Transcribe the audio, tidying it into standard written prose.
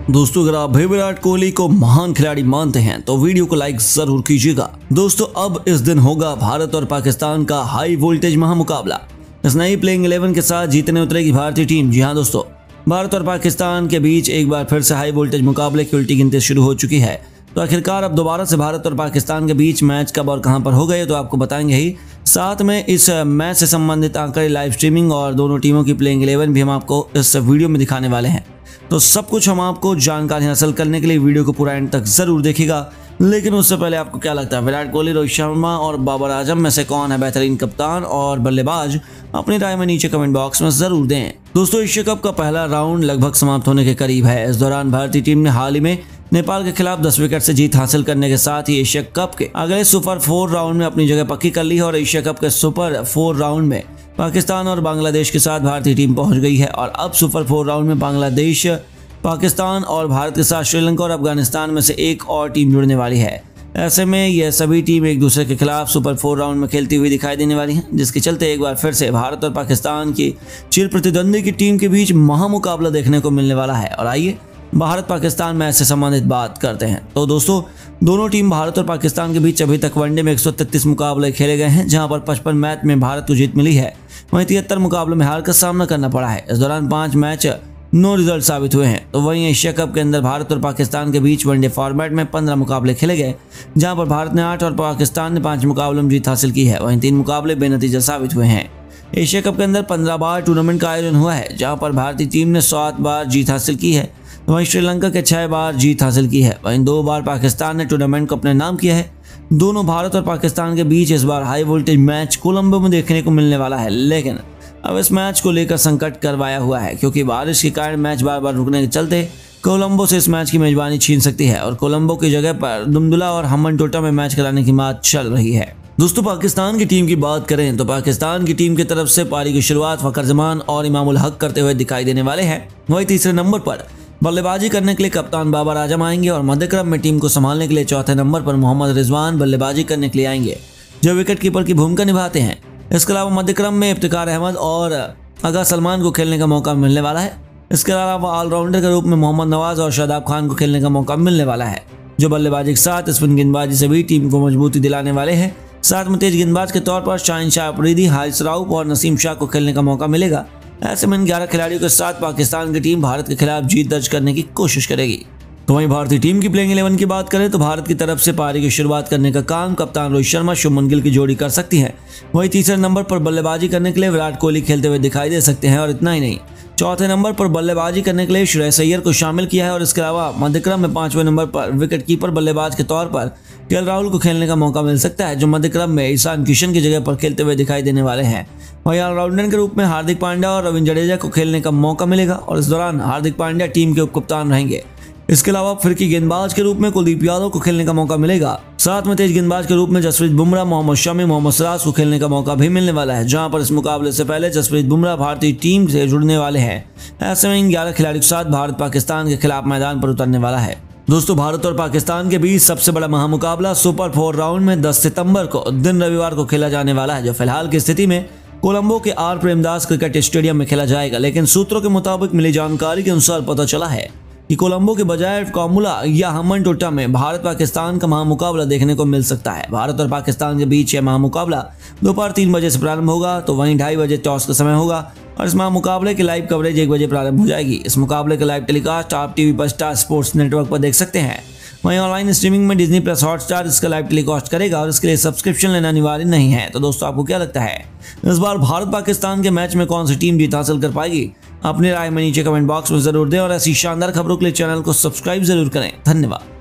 दोस्तों अगर आप भी विराट कोहली को महान खिलाड़ी मानते हैं तो वीडियो को लाइक जरूर कीजिएगा। दोस्तों अब इस दिन होगा भारत और पाकिस्तान का हाई वोल्टेज महामुकाबला। इस नई प्लेइंग 11 के साथ जीतने उतरेगी भारतीय टीम। जी हां दोस्तों, भारत और पाकिस्तान के बीच एक बार फिर से हाई वोल्टेज मुकाबले की उल्टी गिनती शुरू हो चुकी है। तो आखिरकार अब दोबारा से भारत और पाकिस्तान के बीच मैच कब और कहां पर हो गए तो आपको बताएंगे ही। साथ में इस मैच से संबंधित आंकड़े, लाइव स्ट्रीमिंग और दोनों टीमों की प्लेइंग 11 भी हम आपको इस वीडियो में दिखाने वाले हैं। तो सब कुछ हम आपको जानकारी हासिल करने के लिए वीडियो को पूरा एंड तक जरूर देखिएगा। लेकिन उससे पहले आपको क्या लगता है, विराट कोहली, रोहित शर्मा और बाबर आजम में से कौन है बेहतरीन कप्तान और बल्लेबाज? अपनी राय में नीचे कमेंट बॉक्स में जरूर दें। दोस्तों एशिया कप का पहला राउंड लगभग समाप्त होने के करीब है। इस दौरान भारतीय टीम ने हाल ही में नेपाल के खिलाफ 10 विकेट से जीत हासिल करने के साथ ही एशिया कप के अगले सुपर 4 राउंड में अपनी जगह पक्की कर ली है और एशिया कप के सुपर 4 राउंड में पाकिस्तान और बांग्लादेश के साथ भारतीय टीम पहुंच गई है। और अब सुपर 4 राउंड में बांग्लादेश, पाकिस्तान और भारत के साथ श्रीलंका और अफगानिस्तान में से एक और टीम जुड़ने वाली है। ऐसे में यह सभी टीम एक दूसरे के खिलाफ सुपर 4 राउंड में खेलती हुई दिखाई देने वाली हैं, जिसके चलते एक बार फिर से भारत और पाकिस्तान की चिर प्रतिद्वंदी की टीम के बीच महामुकाबला देखने को मिलने वाला है। और आइए भारत पाकिस्तान मैच से संबंधित बात करते हैं। तो दोस्तों दोनों टीम भारत और पाकिस्तान के बीच अभी तक वनडे में 133 मुकाबले खेले गए हैं, जहां पर 55 मैच में भारत को जीत मिली है। वहीं 73 मुकाबलों में हार का सामना करना पड़ा है। इस दौरान 5 मैच नो रिजल्ट साबित हुए हैं। तो वहीं एशिया कप के अंदर भारत और पाकिस्तान के बीच वनडे फॉर्मेट में 15 मुकाबले खेले गए, जहां पर भारत ने 8 और पाकिस्तान ने 5 मुकाबलों में जीत हासिल की है। वहीं 3 मुकाबले बेनतीजा साबित हुए हैं। एशिया कप के अंदर 15 बार टूर्नामेंट का आयोजन हुआ है, जहां पर भारतीय टीम ने 7 बार जीत हासिल की है। वहीं श्रीलंका के 6 बार जीत हासिल की है। वहीं 2 बार पाकिस्तान ने टूर्नामेंट को अपने नाम किया है। दोनों भारत और पाकिस्तान के बीच इस बार हाई वोल्टेज मैच कोलंबो में देखने को मिलने वाला है। लेकिन अब इस मैच को लेकर संकट करवाया हुआ है, क्योंकि बारिश के कारण मैच बार बार रुकने के चलते कोलंबो से इस मैच की मेजबानी छीन सकती है और कोलंबो की जगह पर दुमदुला और हम्बनटोटा में मैच कराने की बात चल रही है। दोस्तों पाकिस्तान की टीम की बात करें तो पाकिस्तान की टीम की तरफ से पारी की शुरुआत फखर जमान और इमामुल हक करते हुए दिखाई देने वाले हैं। वहीं तीसरे नंबर पर बल्लेबाजी करने के लिए कप्तान बाबर आजम आएंगे और मध्यक्रम में टीम को संभालने के लिए चौथे नंबर पर मोहम्मद रिजवान बल्लेबाजी करने के लिए आएंगे, जो विकेट कीपर की भूमिका निभाते हैं। इसके अलावा मध्यक्रम में इफ्तिकार अहमद और अगा सलमान को खेलने का मौका मिलने वाला है। इसके अलावा ऑलराउंडर के रूप में मोहम्मद नवाज और शादाब खान को खेलने का मौका मिलने वाला है, जो बल्लेबाजी के साथ स्पिन गेंदबाजी से भी टीम को मजबूती दिलाने वाले हैं। साथ में तेज गेंदबाज के तौर पर शाहीन शाह अफरीदी, हारिस राउफ और नसीम शाह को खेलने का मौका मिलेगा। ऐसे में इन 11 खिलाड़ियों के साथ पाकिस्तान की टीम भारत के खिलाफ जीत दर्ज करने की कोशिश करेगी। तो वहीं भारतीय टीम की प्लेइंग 11 की बात करें तो भारत की तरफ से पारी की शुरुआत करने का काम कप्तान रोहित शर्मा, शुभमन गिल की जोड़ी कर सकती है। वहीं तीसरे नंबर पर बल्लेबाजी करने के लिए विराट कोहली खेलते हुए दिखाई दे सकते हैं। और इतना ही नहीं, चौथे नंबर पर बल्लेबाजी करने के लिए श्रेयस अय्यर को शामिल किया है। और इसके अलावा मध्यक्रम में 5वें नंबर पर विकेट कीपर बल्लेबाज के तौर पर केएल राहुल को खेलने का मौका मिल सकता है, जो मध्यक्रम में ईशान किशन की जगह पर खेलते हुए दिखाई देने वाले हैं। वहीं ऑलराउंडर के रूप में हार्दिक पांड्या और रविंद्र जडेजा को खेलने का मौका मिलेगा और इस दौरान हार्दिक पांड्या टीम के उप कप्तान रहेंगे। इसके अलावा फिरकी गेंदबाज के रूप में कुलदीप यादव को खेलने का मौका मिलेगा। साथ में तेज गेंदबाज के रूप में जसप्रीत बुमराह, मोहम्मद शमी, मोहम्मद सिराज को खेलने का मौका भी मिलने वाला है, जहां पर इस मुकाबले से पहले जसप्रीत बुमराह भारतीय टीम से जुड़ने वाले हैं। ऐसे में इन 11 खिलाड़ियों के साथ भारत पाकिस्तान के खिलाफ मैदान पर उतरने वाला है। दोस्तों भारत और पाकिस्तान के बीच सबसे बड़ा महामुकाबला सुपर 4 राउंड में 10 सितंबर को दिन रविवार को खेला जाने वाला है, जो फिलहाल की स्थिति में कोलंबो के आर प्रेमदास क्रिकेट स्टेडियम में खेला जाएगा। लेकिन सूत्रों के मुताबिक मिली जानकारी के अनुसार पता चला है कि कोलंबो के बजाय कामुला या हम्बनटोटा में भारत पाकिस्तान का महामुकाबला देखने को मिल सकता है। भारत और पाकिस्तान के बीच यह महामुकाबला दोपहर 3 बजे से प्रारंभ होगा, तो वहीं 2:30 बजे टॉस का समय होगा और इस महामुकाबले की लाइव कवरेज 1 बजे प्रारंभ हो जाएगी। इस मुकाबले का लाइव टेलीकास्ट आप टीवी पर स्टार स्पोर्ट्स नेटवर्क पर देख सकते हैं। वहीं ऑनलाइन स्ट्रीमिंग में डिज्नी प्लस हॉटस्टार इसका लाइव टेलीकास्ट करेगा और इसके लिए सब्सक्रिप्शन लेना अनिवार्य नहीं है। तो दोस्तों आपको क्या लगता है, इस बार भारत पाकिस्तान के मैच में कौन सी टीम जीत हासिल कर पाएगी? अपनी राय में नीचे कमेंट बॉक्स में जरूर दें और ऐसी शानदार खबरों के लिए चैनल को सब्सक्राइब जरूर करें। धन्यवाद।